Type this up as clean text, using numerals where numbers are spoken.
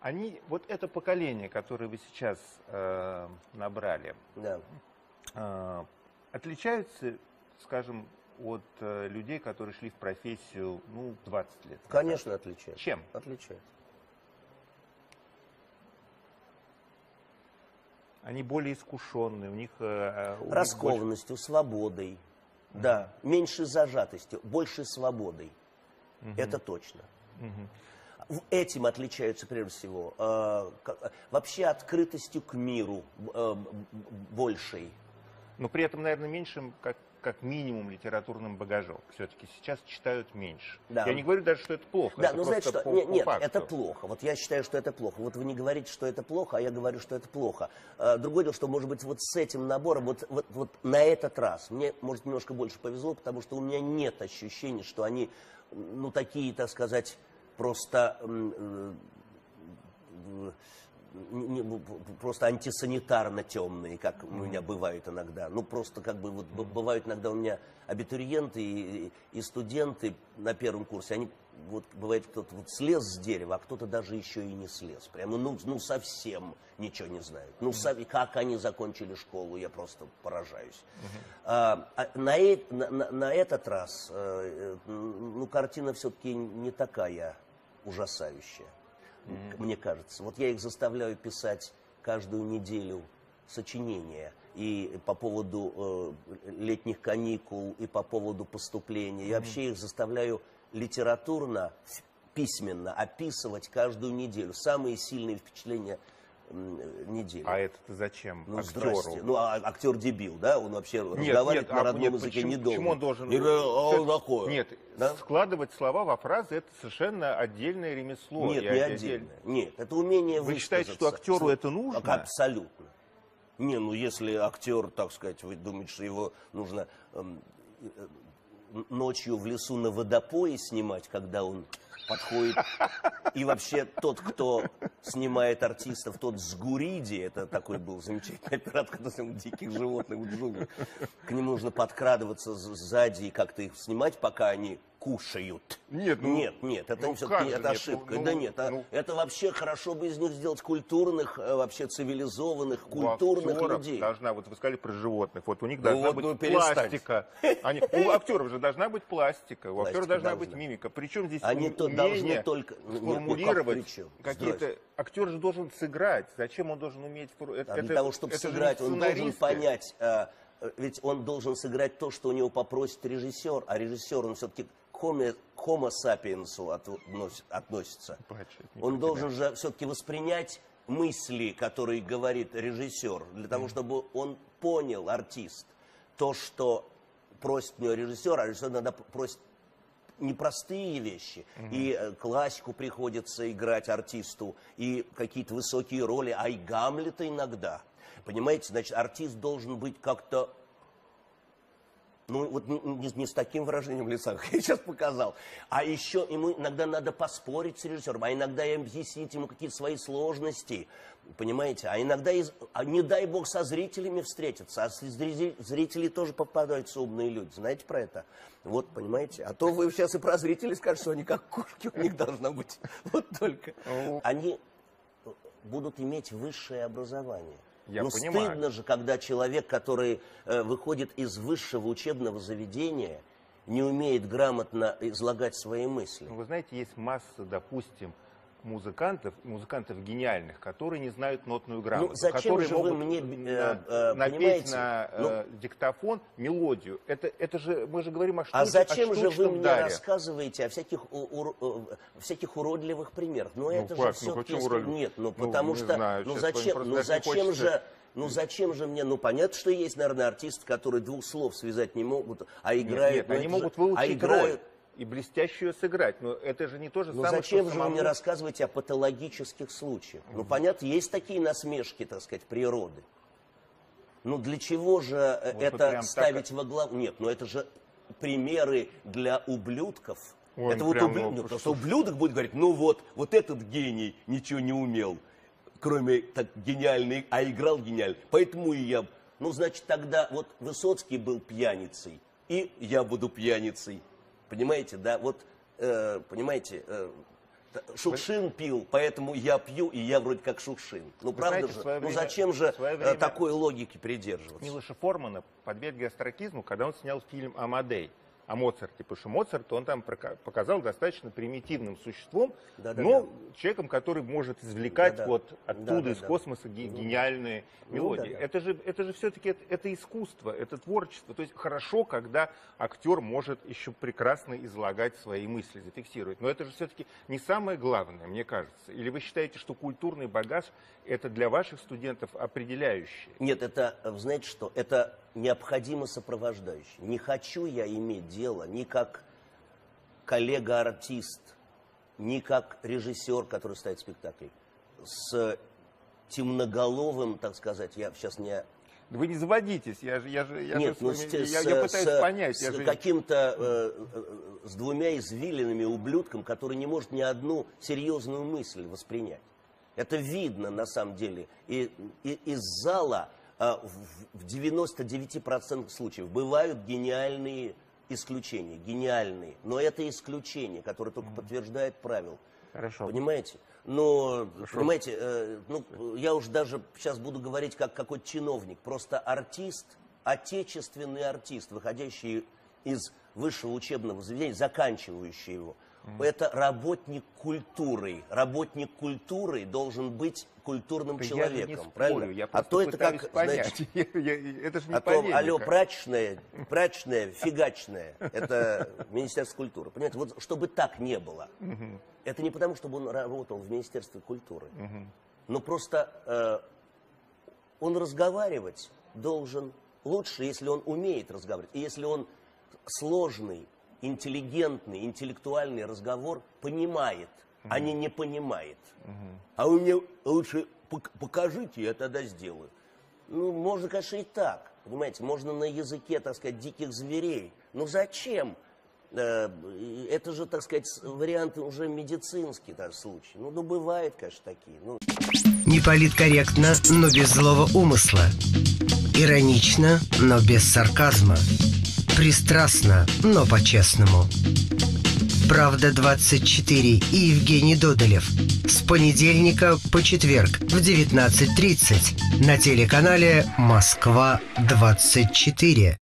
Они, вот это поколение, которое вы сейчас набрали, Да. Отличаются, скажем, от людей, которые шли в профессию, ну, 20 лет назад? Конечно, отличается. Чем? Отличается. Они более искушенные, у них... Раскованностью, свободой. Да, меньше зажатостью, больше свободой. Это точно. Этим отличаются прежде всего. Вообще открытостью к миру большей. Но при этом, наверное, меньшим, как минимум, литературным багажом. Все-таки сейчас читают меньше. Да. Я не говорю даже, что это плохо. Да, это но знаете что? по Нет, факту. это плохо. Вот я считаю, что это плохо. Вот вы не говорите, что это плохо, а я говорю, что это плохо. Другое дело, что, может быть, вот с этим набором, вот на этот раз, мне, может, немножко больше повезло, потому что у меня нет ощущения, что они, ну, такие, так сказать, просто... просто антисанитарно темные, как у меня бывают иногда. Ну, просто как бы, вот бывают иногда у меня абитуриенты и студенты на первом курсе, они, вот, бывает, кто-то вот слез с дерева, а кто-то даже еще и не слез. Прямо, ну совсем ничего не знают. Ну, как они закончили школу, я просто поражаюсь. На этот раз, ну, картина все-таки не такая ужасающая. Мне кажется. Вот я их заставляю писать каждую неделю сочинения. И по поводу летних каникул, и по поводу поступления. Я вообще их заставляю литературно, письменно описывать каждую неделю. Самые сильные впечатления недели. А это-то зачем? Ну, актеру? здрасте. Ну, а актер дебил, да? Он вообще разговаривать на родном языке не должен. Почему он должен? Нет, да? Складывать слова во фразы — это совершенно отдельное ремесло. Нет, не отдельное. Нет, это умение Вы высказаться. считаете, что актеру это нужно? Абсолютно. Не, ну если актер, так сказать, вы думаете, что его нужно ночью в лесу на водопое снимать, когда он подходит. И вообще тот, кто снимает артистов, тот с Гуриди, это такой был замечательный оператор, когда снимал диких животных в джунглях. К ним нужно подкрадываться сзади и как-то их снимать, пока они кушают. Нет, это все-таки это ошибка. Это вообще хорошо бы из них сделать культурных, вообще цивилизованных, культурных людей. Должна, вот вы сказали про животных, вот у них должна быть пластика. У актеров же должна быть пластика, у актеров должна быть мимика. Причем здесь умение сформулировать какие-то... Актер же должен сыграть. Зачем он должен уметь... Для того, чтобы сыграть, он должен понять... Ведь он должен сыграть то, что у него попросит режиссер, а режиссер, он все-таки к homo sapiens'у относится. Он должен же все-таки воспринять мысли, которые говорит режиссер, для того, чтобы он понял, артист, то, что просит у него режиссер, а режиссер иногда просит непростые вещи. И классику приходится играть артисту, и какие-то высокие роли, а и Гамлета иногда. Понимаете, значит, артист должен быть как-то, ну, вот не с таким выражением лица, как я сейчас показал. А еще ему иногда надо поспорить с режиссером, а иногда и объяснить ему какие-то свои сложности, понимаете? А иногда, не дай бог, со зрителями встретиться, а среди зрителей тоже попадаются умные люди. Знаете про это? Вот, понимаете? А то вы сейчас и про зрителей скажете, что они как кошки, у них должно быть. Вот только. Они будут иметь высшее образование. Ну, стыдно же, когда человек, который выходит из высшего учебного заведения, не умеет грамотно излагать свои мысли. Вы знаете, есть масса, допустим, музыкантов гениальных, которые не знают нотную грамоту, зачем которые же могут вы мне, напеть на диктофон мелодию. Это же, мы же говорим о штучном даре. А зачем же вы мне рассказываете о всяких уродливых примерах? Ну, это же все-таки... Нет, потому что... зачем же мне... Ну, понятно, что есть, наверное, артисты, которые двух слов связать не могут, а играют... Нет, они могут выучить роль и блестящую сыграть, но это же не то же самое, зачем же вы мне рассказываете о патологических случаях? Ну, понятно, есть такие насмешки, так сказать, природы. Ну, для чего же это ставить во главу? Нет, это же примеры для ублюдков. Это вот просто ублюдок будет говорить, вот этот гений ничего не умел, кроме так гениальный, а играл гениально. Поэтому и я... Ну, значит, тогда вот Высоцкий был пьяницей, и я буду пьяницей. Понимаете, да? Вот, понимаете, Шукшин пил, поэтому я пью, и я вроде как Шукшин. Ну, правда же? Ну, зачем же такой логики придерживаться? Милоша Формана подвергли остракизму, когда он снял фильм «Амадей» о Моцарте, потому что Моцарт он там показал достаточно примитивным существом, но человеком, который может извлекать вот оттуда из космоса гениальные мелодии. Это же все-таки это искусство, это творчество. То есть хорошо, когда актер может еще прекрасно излагать свои мысли, зафиксировать. Но это же все-таки не самое главное, мне кажется. Или вы считаете, что культурный багаж это для ваших студентов определяющее? Нет, это, знаете что, это необходимо сопровождающее. Не хочу я иметь дело ни как коллега-артист, ни как режиссер, который ставит спектакль, с темноголовым, так сказать, я сейчас не... Вы не заводитесь, я пытаюсь понять. С каким-то, с двумя извилинами ублюдком, который не может ни одну серьезную мысль воспринять. Это видно, на самом деле. И из зала в 99% случаев бывают гениальные исключения. Гениальные. Но это исключение, которое только подтверждает правило. Хорошо. Понимаете? Но, понимаете, я уж даже сейчас буду говорить как какой-то чиновник. Просто артист, отечественный артист, выходящий из высшего учебного заведения, заканчивающий его, это работник культуры. Работник культуры должен быть культурным человеком. Правильно? А то это как, значит, это же не полемика. Алло, прачечная, фигачная. Это Министерство культуры. Понимаете, вот чтобы так не было. Это не потому, чтобы он работал в Министерстве культуры. Но просто он разговаривать должен лучше, если он умеет разговаривать. И если он сложный, интеллигентный, интеллектуальный разговор понимает, а не понимает. А вы мне лучше покажите, я тогда сделаю. Ну, можно, конечно, и так. Понимаете, можно на языке, так сказать, диких зверей. Но зачем? Это же, так сказать, варианты уже медицинские даже случаи. Ну, бывает, конечно, такие. Не политкорректно, но без злого умысла. Иронично, но без сарказма. Пристрастно, но по-честному. «Правда-24» и Евгений Додолев. С понедельника по четверг в 19:30 на телеканале «Москва-24».